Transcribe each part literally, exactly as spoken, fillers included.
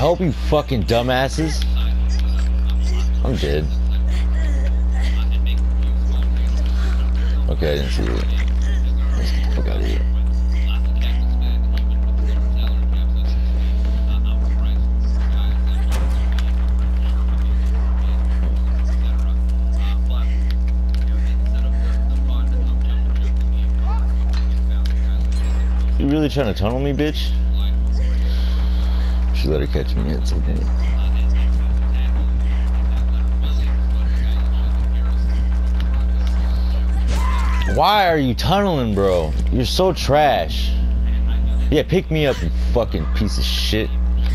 help, you fucking dumbasses? I'm dead. Okay, I didn't see it. Let's get the fuck out of here. You really trying to tunnel me, bitch? Should let her catch me. It's okay. Why are you tunneling, bro? You're so trash. Yeah, pick me up, you fucking piece of shit.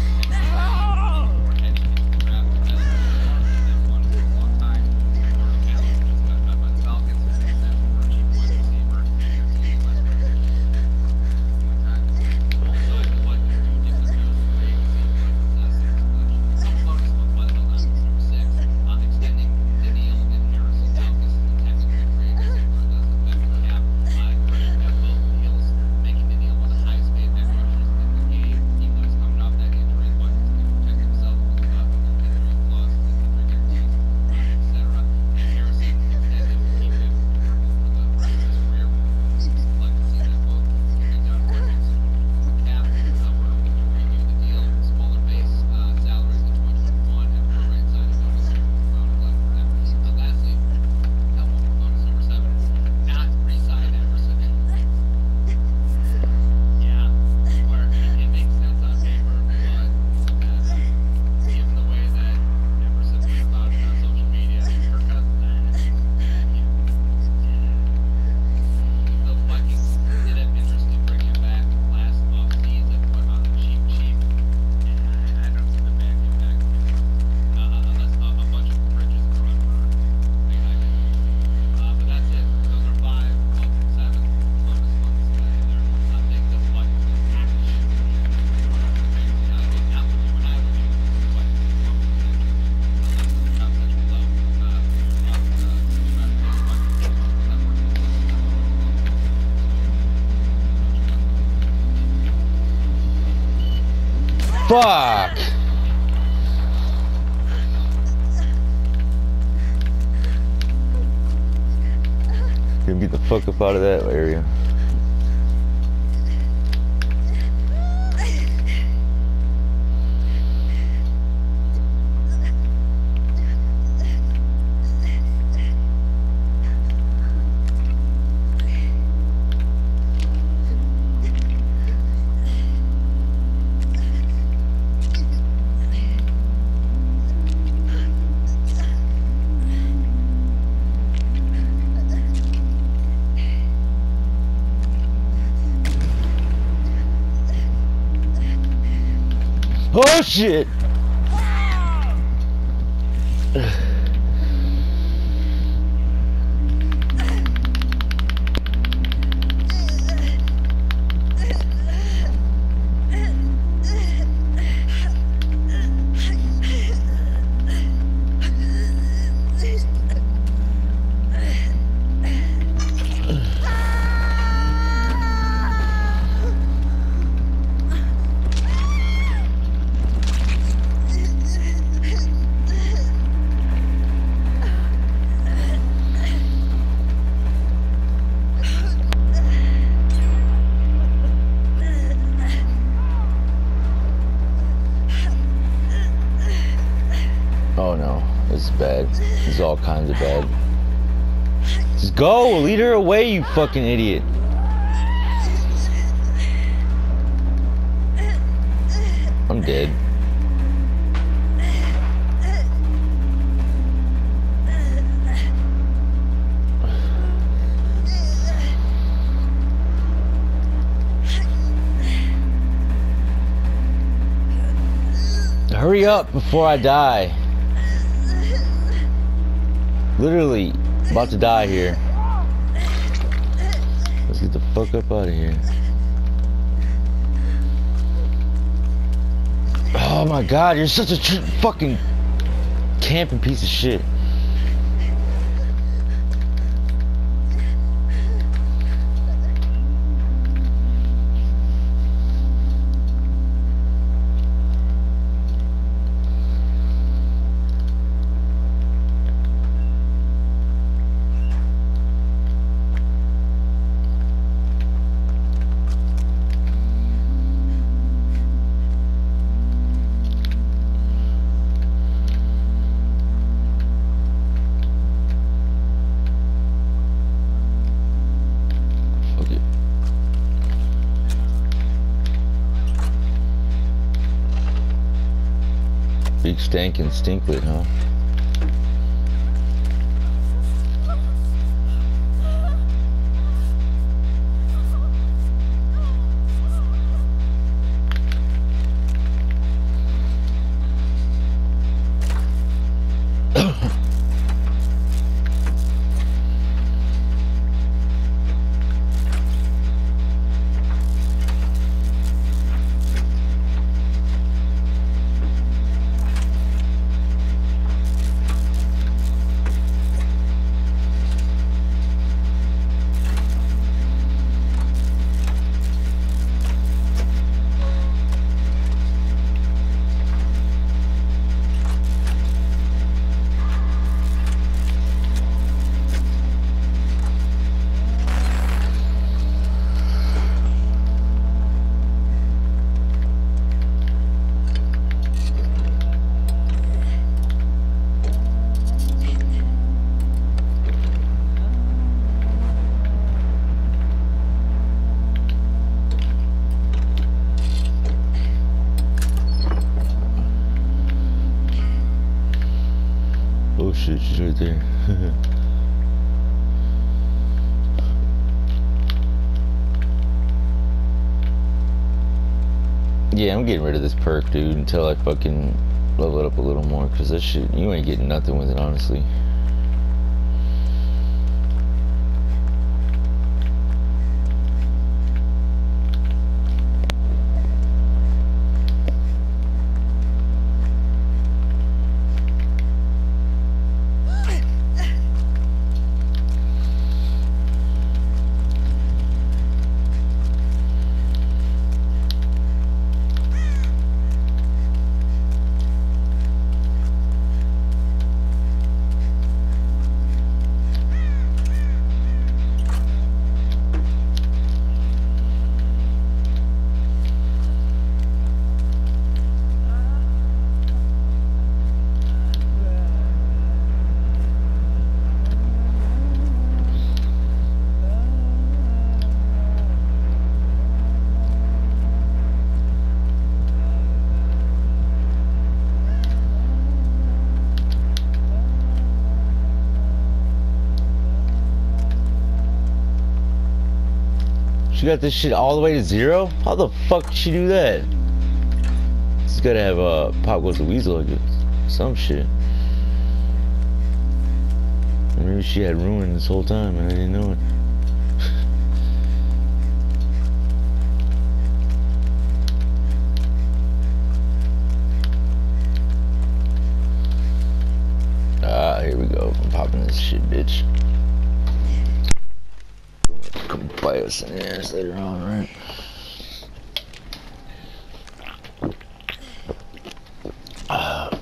Fuck! Gonna get the fuck up out of that area. Oh shit! Oh no, this is bad. This is all kinds of bad. Just go! Lead her away, you fucking idiot! I'm dead. Hurry up before I die. Literally about to die here. Let's get the fuck up out of here. Oh my god, you're such a tr fucking camping piece of shit. Big stankin' stinklet, huh? Oh shit, she's right there. Yeah, I'm getting rid of this perk, dude, until I fucking level it up a little more, cause that shit, you ain't getting nothing with it, honestly. She got this shit all the way to zero? How the fuck did she do that? She's gotta have uh, Pop Goes the Weasel, I guess. Some shit. Or maybe she had ruin this whole time and I didn't know it. Ah, here we go. I'm popping this shit, bitch. Come bite us in the ass later on, right? Uh.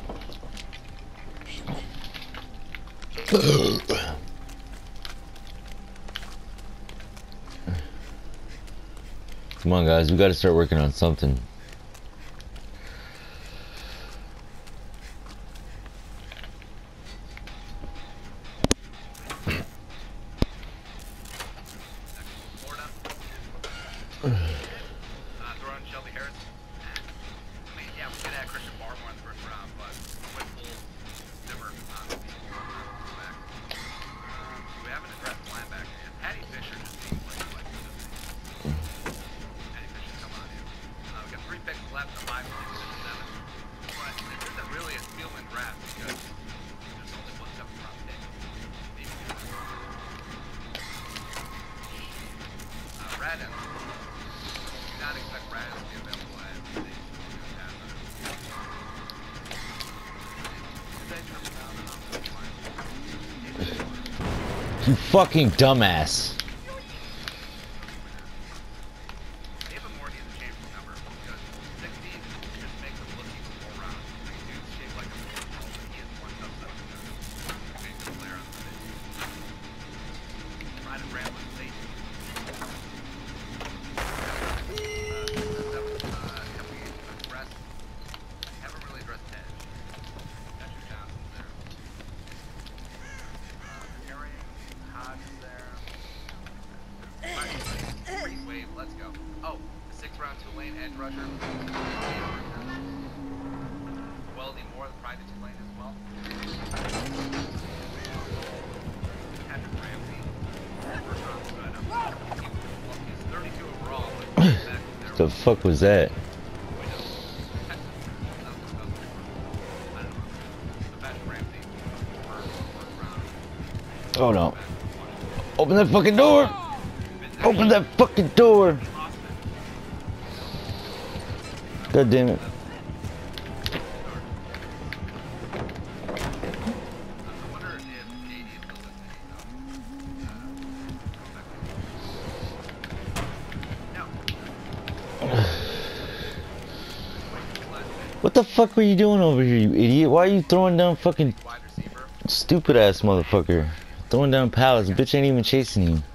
Come on, guys, we gotta start working on something. You fucking dumbass. Weldy Moore, the private two lane as well. Patrick Ramsey, first round spread up. He was he's thirty-two overall, but back there. The fuck was that? Oh no. Open that fucking door! Open that fucking door! God damn it. What the fuck were you doing over here, you idiot? Why are you throwing down fucking stupid ass motherfucker? Throwing down pallets, bitch ain't even chasing you.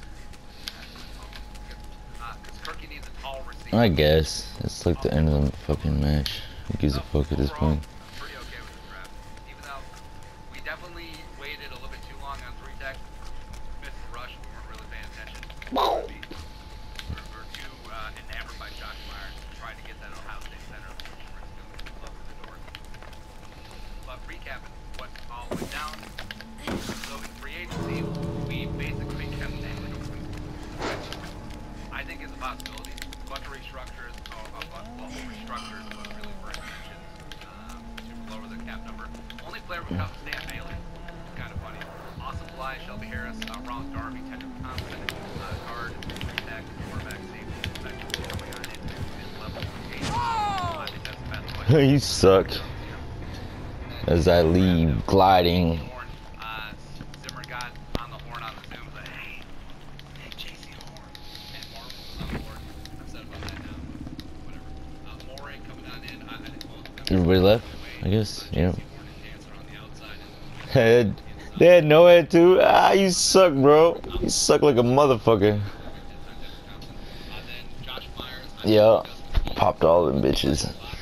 I guess. It's like the end of the fucking match. Who gives a fuck at this point? Pretty okay with the draft. Even though we definitely waited a little bit too long on three tech. Missed the rush, we weren't really paying attention. We're, we're too uh, enamored by Josh Myers to try to get that Ohio State center which we're still close to the door. But recapping what all went down. So in free agency, we basically kept nailing open, which I think is a possibility. A bunch of restructures, oh, a bunch well, restructures, but really for extensions um, to lower the cap number. Only player would come Stan Bailey. It's kind of funny. Awesome Fly, Shelby Harris, uh, Ross Darby, Tedrick Thompson, uh, guard, tech, quarterback, safety, effectively coming on into his level of engagement. I think that's the best way. You suck. As I leave, gliding. Uh, Zimmer got on the horn on the Zoom, but hey, hey, J C Horn. And Marvel was on board. I'm upset about that now. Whatever. Uh, Moray coming on in. I, I think both of them. Everybody left, I guess. Uh, Yep. J C Horn and Dancer on the outside. And Head. They had no head too. Ah, you suck, bro. You suck like a motherfucker. uh, then Josh Myers. Yeah. Popped all them bitches.